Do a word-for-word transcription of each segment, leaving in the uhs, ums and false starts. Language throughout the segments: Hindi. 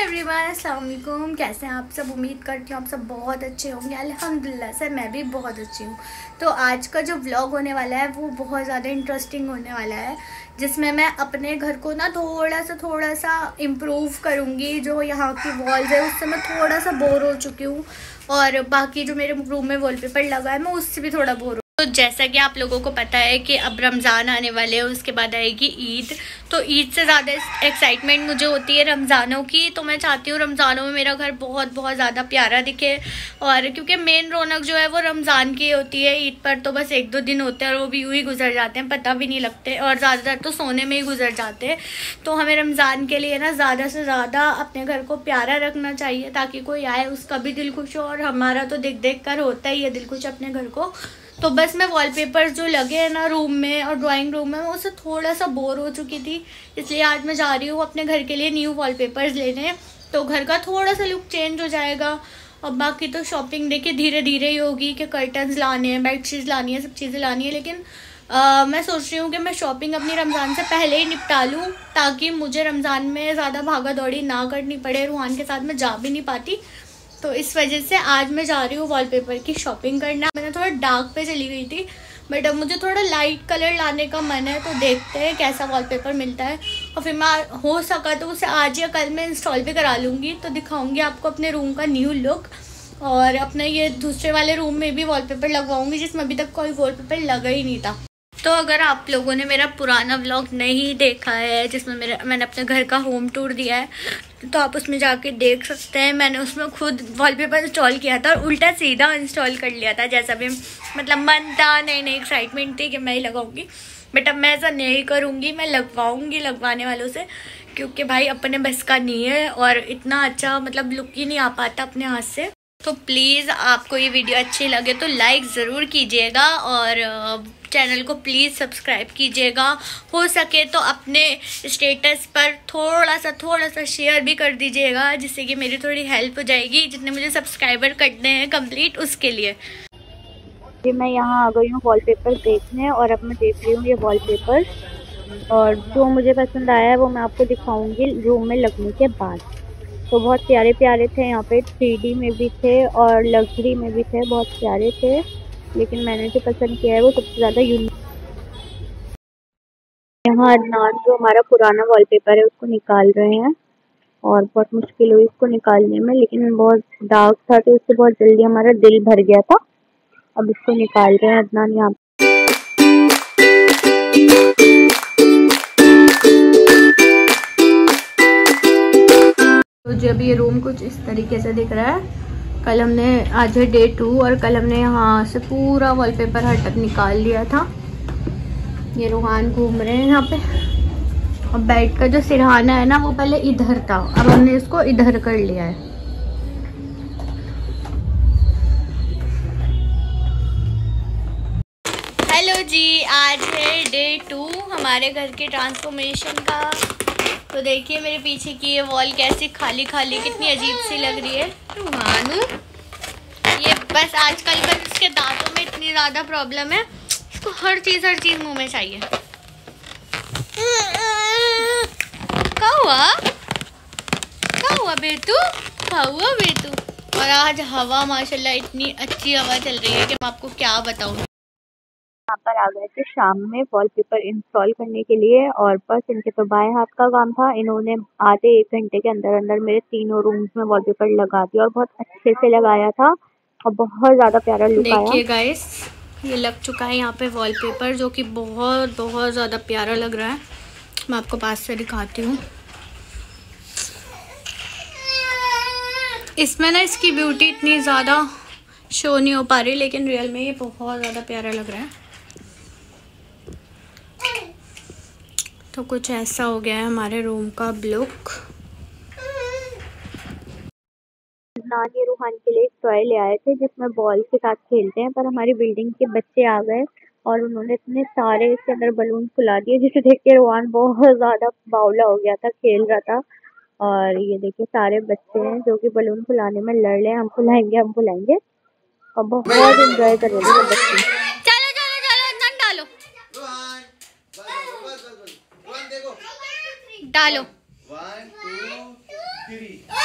एवरीवन, अस्सलाम वालेकुम। कैसे हैं आप सब? उम्मीद करती हूँ आप सब बहुत अच्छे होंगे। अल्हम्दुलिल्लाह सर, मैं भी बहुत अच्छी हूँ। तो आज का जो व्लॉग होने वाला है वो बहुत ज़्यादा इंटरेस्टिंग होने वाला है, जिसमें मैं अपने घर को ना थोड़ा सा थोड़ा सा इम्प्रूव करूँगी। जो यहाँ की वॉल्स है उससे मैं थोड़ा सा बोर हो चुकी हूँ, और बाकी जो मेरे रूम में वॉलपेपर लगा है मैं उससे भी थोड़ा बोर। तो जैसा कि आप लोगों को पता है कि अब रमज़ान आने वाले हैं, उसके बाद आएगी ईद। तो ईद से ज़्यादा एक्साइटमेंट मुझे होती है रमज़ानों की। तो मैं चाहती हूँ रमज़ानों में मेरा घर बहुत बहुत ज़्यादा प्यारा दिखे, और क्योंकि मेन रौनक जो है वो रमज़ान की होती है। ईद पर तो बस एक दो दिन होते हैं और वो भी यूँ ही गुजर जाते हैं, पता भी नहीं लगते, और ज़्यादातर तो सोने में ही गुजर जाते हैं। तो हमें रमज़ान के लिए ना ज़्यादा से ज़्यादा अपने घर को प्यारा रखना चाहिए, ताकि कोई आए उसका भी दिल खुश हो, और हमारा तो देख देख कर होता ही है दिल खुश अपने घर को। तो बस मैं वॉलपेपर जो लगे हैं ना रूम में और ड्राइंग रूम में, मैं उससे थोड़ा सा बोर हो चुकी थी, इसलिए आज मैं जा रही हूँ अपने घर के लिए न्यू वॉलपेपर्स लेने। तो घर का थोड़ा सा लुक चेंज हो जाएगा। और बाकी तो शॉपिंग देखिए धीरे धीरे ही होगी, कि कर्टन्स लाने हैं, बेडशीट्स लानी है, सब चीज़ें लानी है। लेकिन आ, मैं सोच रही हूँ कि मैं शॉपिंग अपनी रमज़ान से पहले ही निपटा लूँ, ताकि मुझे रमज़ान में ज़्यादा भागा दौड़ी ना करनी पड़े। रूहान के साथ मैं जा भी नहीं पाती, तो इस वजह से आज मैं जा रही हूँ वॉलपेपर की शॉपिंग करना। मैंने थोड़ा डार्क पे चली गई थी, बट अब मुझे थोड़ा लाइट कलर लाने का मन है। तो देखते हैं कैसा वॉलपेपर मिलता है, और फिर मैं हो सका तो उसे आज या कल मैं इंस्टॉल भी करा लूँगी। तो दिखाऊँगी आपको अपने रूम का न्यू लुक, और अपने ये दूसरे वाले रूम में भी वॉलपेपर लगवाऊँगी, जिसमें अभी तक कोई वॉलपेपर लगा ही नहीं था। तो अगर आप लोगों ने मेरा पुराना व्लॉग नहीं देखा है, जिसमें मेरा मैंने अपने घर का होम टूर दिया है, तो आप उसमें जाके देख सकते हैं। मैंने उसमें खुद वॉलपेपर इंस्टॉल किया था और उल्टा सीधा इंस्टॉल कर लिया था, जैसा भी मतलब मन था। नई नई एक्साइटमेंट थी कि मैं ही लगाऊंगी, बट अब मैं ऐसा नहीं करूँगी, मैं लगवाऊँगी लगवाने वालों से, क्योंकि भाई अपने बस का नहीं है, और इतना अच्छा मतलब लुक ही नहीं आ पाता अपने हाथ से। तो प्लीज़ आपको ये वीडियो अच्छी लगे तो लाइक ज़रूर कीजिएगा, और चैनल को प्लीज़ सब्सक्राइब कीजिएगा। हो सके तो अपने स्टेटस पर थोड़ा सा थोड़ा सा शेयर भी कर दीजिएगा, जिससे कि मेरी थोड़ी हेल्प हो जाएगी, जितने मुझे सब्सक्राइबर करने हैं कंप्लीट उसके लिए। जी मैं यहाँ आ गई हूँ वॉलपेपर देखने, और अब मैं देख रही हूँ ये वॉलपेपर, और जो मुझे पसंद आया है वो मैं आपको दिखाऊंगी रूम में लगने के बाद। तो बहुत प्यारे प्यारे थे यहाँ पे, थ्री डी में भी थे और लग्जरी में भी थे, बहुत प्यारे थे। लेकिन मैंने जो पसंद किया है वो सबसे ज़्यादा यूनिक। यहाँ अदनान जो हमारा पुराना वॉलपेपर है उसको निकाल रहे हैं, और बहुत मुश्किल हुई इसको निकालने में, लेकिन बहुत डार्क था तो उससे बहुत जल्दी हमारा दिल भर गया था। अब इसको निकाल रहे हैं अदनान यहाँ। तो जो अभी ये रूम कुछ इस तरीके से दिख रहा है। कल हमने आज है डे टू, और कल हमने यहाँ से पूरा वॉलपेपर हट तक निकाल लिया था। ये रूहान घूम रहे हैं यहाँ पे, और बेड का जो सिरहाना है ना वो पहले इधर था, अब हमने इसको इधर कर लिया है। हेलो जी, आज है डे टू हमारे घर के ट्रांसफॉर्मेशन का। तो देखिए मेरे पीछे की ये वॉल कैसी खाली खाली, कितनी अजीब सी लग रही है। रूहानू, ये बस आजकल बस इसके दांतों में इतनी ज़्यादा प्रॉब्लम है, इसको हर चीज़ हर चीज़ मुंह में चाहिए। क्या हुआ क्या हुआ बेटू, क्या हुआ बेटू? और आज हवा माशाल्लाह इतनी अच्छी हवा चल रही है कि मैं आपको क्या बताऊँ। यहाँ पर आ गए थे शाम में वॉलपेपर इंस्टॉल करने के लिए, और बस इनके तो बाएं हाथ का काम था। इन्होंने आधे एक घंटे के अंदर अंदर मेरे तीनों रूम्स में वॉलपेपर लगा दिया, और बहुत अच्छे से लगाया था, और बहुत ज़्यादा प्यारा लुक आया। देखिए गाइस, ये लग चुका है यहाँ पे वॉलपेपर, जो कि बहुत बहुत ज़्यादा प्यारा लग रहा है। मैं आपको पास से दिखाती हूँ। इसमें ना इसकी ब्यूटी इतनी ज़्यादा शो नहीं हो पा रही, लेकिन रियल में ये बहुत ज़्यादा प्यारा लग रहा है। तो कुछ ऐसा हो गया है हमारे रूम का लुक। नानी रूहान के लिए एक टॉय ले आए थे जिसमें बॉल के साथ खेलते हैं, पर हमारी बिल्डिंग के बच्चे आ गए और उन्होंने इतने सारे इसके अंदर बलून फुला दिए, जिसे देख के रूहान बहुत ज़्यादा बावला हो गया था, खेल रहा था। और ये देखिए सारे बच्चे हैं जो कि बलून फुलाने में लड़ रहे हैं, हम फुलाएंगे हम फुलाएंगे, और बहुत एंजॉय कर रहे हैं बच्चे। चलो चलो चलो नन डालो डालो। One two three.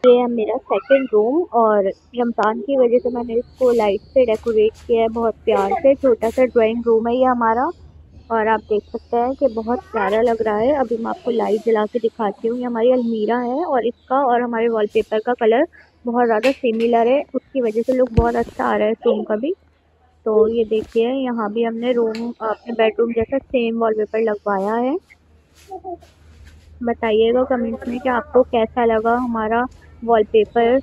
ये है मेरा सेकंड रूम और रमज़ान की वजह से मैंने इसको लाइट से डेकोरेट किया है बहुत प्यार से। छोटा सा ड्राइंग रूम है ये हमारा और आप देख सकते हैं कि बहुत प्यारा लग रहा है। अभी मैं आपको लाइट जला के दिखाती हूँ। ये हमारी अलमीरा है और इसका और हमारे वॉलपेपर का कलर बहुत ज़्यादा सिमिलर है, उसकी वजह से लुक बहुत अच्छा आ रहा है इस रूम का भी। तो ये देखिए यहाँ भी हमने रूम अपने बेडरूम जैसा सेम वॉलपेपर लगवाया है। बताइएगा कमेंट्स में कि आपको कैसा लगा हमारा वॉलपेपर।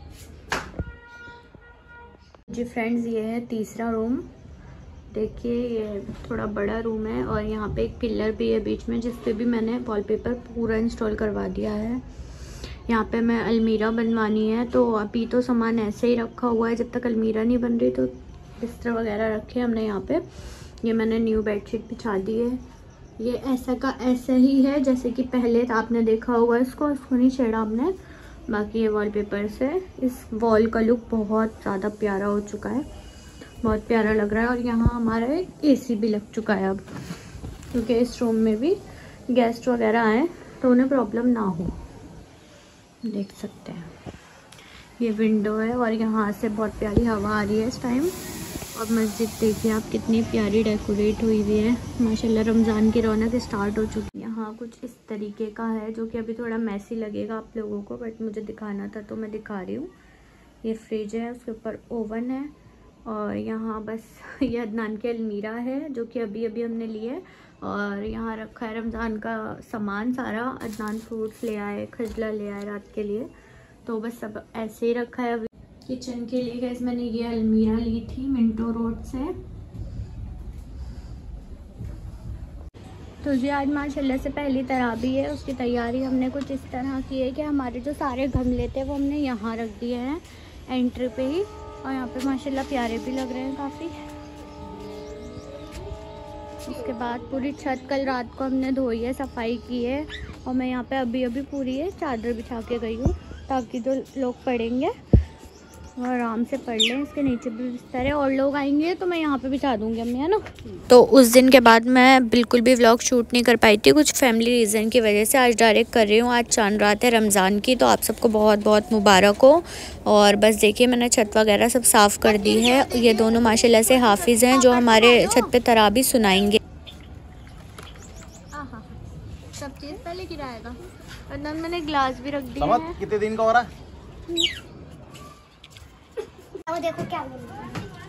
जी फ्रेंड्स, ये है तीसरा रूम। देखिए ये थोड़ा बड़ा रूम है और यहाँ पे एक पिलर भी है बीच में, जिस पे भी मैंने वॉलपेपर पूरा इंस्टॉल करवा दिया है। यहाँ पे मैं अलमीरा बनवानी है, तो अभी तो सामान ऐसे ही रखा हुआ है। जब तक अलमीरा नहीं बन रही तो बिस्तर वगैरह रखे हमने यहाँ पे। ये मैंने न्यू बेडशीट बिछा दी है। ये ऐसा का ऐसा ही है जैसे कि पहले आपने देखा होगा इसको, इसको नहीं छेड़ा हमने। बाकी ये वॉलपेपर से इस वॉल का लुक बहुत ज़्यादा प्यारा हो चुका है, बहुत प्यारा लग रहा है। और यहाँ हमारा एक एसी भी लग चुका है अब, क्योंकि इस रूम में भी गेस्ट वगैरह आए तो उन्हें प्रॉब्लम ना हो। देख सकते हैं ये विंडो है और यहाँ से बहुत प्यारी हवा आ रही है इस टाइम। और मस्जिद देखिए आप कितनी प्यारी डेकोरेट हुई हुई है माशाल्लाह। रमज़ान की रौनक स्टार्ट हो चुकी है। यहाँ कुछ इस तरीके का है जो कि अभी थोड़ा मैसी लगेगा आप लोगों को, बट मुझे दिखाना था तो मैं दिखा रही हूँ। ये फ्रिज है, उसके ऊपर ओवन है और यहाँ बस ये अदनान की अलमीरा है जो कि अभी अभी हमने ली है। और यहाँ रखा है रमज़ान का सामान सारा। अदनान फ्रूट्स ले आए, खजला ले आए रात के लिए, तो बस सब ऐसे ही रखा है। अभी किचन के लिए गैस मैंने ये अलमीरा ली थी मिंटो रोड से। तो जी आज माशाल्लाह से पहली तराबी है, उसकी तैयारी हमने कुछ इस तरह की है कि हमारे जो सारे गमले थे वो हमने यहाँ रख दिए हैं एंट्री पे ही। और यहाँ पे माशाल्लाह प्यारे भी लग रहे हैं काफ़ी। उसके बाद पूरी छत कल रात को हमने धोई है, सफाई की है। और मैं यहाँ पे अभी अभी पूरी है चादर बिछा के गई हूँ, ताकि जो लोग पढ़ेंगे वो आराम से पढ़ लें। इसके नीचे भी बिस्तर है और लोग आएंगे तो मैं यहाँ पे बिछा दूँगी अम्मी, है ना। तो उस दिन के बाद मैं बिल्कुल भी व्लॉग शूट नहीं कर पाई थी, कुछ फैमिली रीज़न की वजह से। आज डायरेक्ट कर रही हूँ। आज चांद रात है रमज़ान की, तो आप सबको बहुत बहुत मुबारक हो। और बस देखिए मैंने छत वगैरह सब साफ़ कर दी है। ये दोनों माशाल्लाह से हाफिज़ हैं जो हमारे छत पे तराबी सुनाएंगे। सब चीज़ पहले गिराएगा। और मैंने ग्लास भी रख दिया है। कितने दिन का हो रहा है? वो देखो क्या बोल रहा है।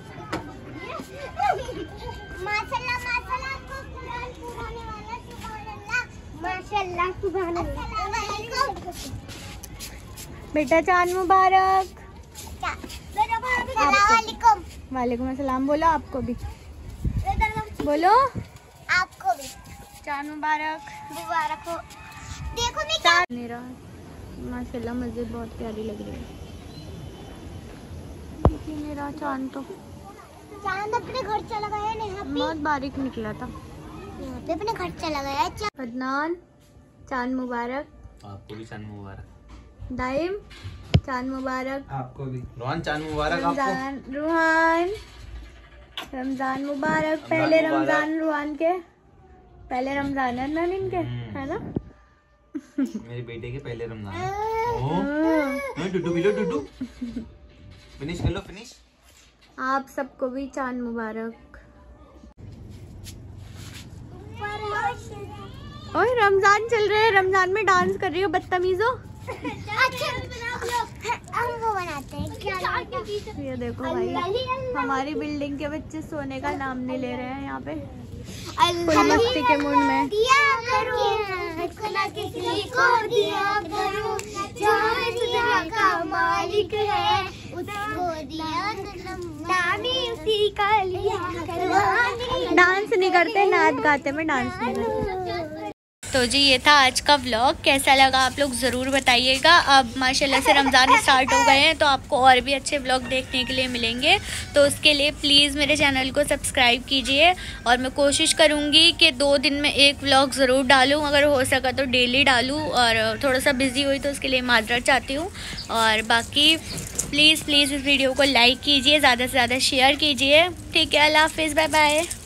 माशाल्लाह माशाल्लाह आपको कुरान पुराने वाला सुभान अल्लाह माशाल्लाह सुभान अल्लाह। बेटा चांद मुबारक। अस्सलाम वालेकुम। वालेकुम अस्सलाम। बोलो आपको भी, बोलो आपको भी चांद मुबारक। मुबारक हो। देखो मैं क्या मेरा माशाल्लाह मस्जिद बहुत प्यारी लग रही है। देखिए मेरा चांद तो चांद अपने घर चला गया है। यहाँ पे बहुत बारीक निकला था। यहाँ पे अपने घर चला गया है चांद। अदनान चांद मुबारक। आपको भी चांद मुबारक। दाइम चांद मुबारक। आपको भी रोहान चांद मुबारक। रमजान रूहान रमजान मुबारक। पहले रमजान रूहान के, पहले रमजान है ना इनके, है ना। मेरे बेटे के पहले रमजान। टुटू बिलो टुटू फिनिश कर लो, फिनिश। आप सबको भी चांद मुबारक। ओए रमजान चल रहे हैं, रमजान में डांस कर रही हो बदतमीजो। हम वो बनाते हैं क्या? ये देखो भाई हमारी बिल्डिंग के बच्चे सोने का नाम नहीं ले रहे हैं यहाँ पे, फुल मस्ती के मूड में। दिया करो किसी को दिया करो, जहाँ का मालिक है उसको दिया उसी का लिया करो। डांस नहीं करते, नाच गाते में डांस नहीं करते। तो जी ये था आज का व्लॉग। कैसा लगा आप लोग ज़रूर बताइएगा। अब माशाल्लाह से रमज़ान स्टार्ट हो गए हैं तो आपको और भी अच्छे व्लॉग देखने के लिए मिलेंगे। तो उसके लिए प्लीज़ मेरे चैनल को सब्सक्राइब कीजिए और मैं कोशिश करूँगी कि दो दिन में एक व्लॉग ज़रूर डालूँ, अगर हो सका तो डेली डालूँ। और थोड़ा सा बिज़ी हुई तो उसके लिए माजरत चाहती हूँ। और बाकी प्लीज़ प्लीज़ इस वीडियो को लाइक कीजिए, ज़्यादा से ज़्यादा शेयर कीजिए। ठीक है, अल्लाह हाफिज़, बाय बाय।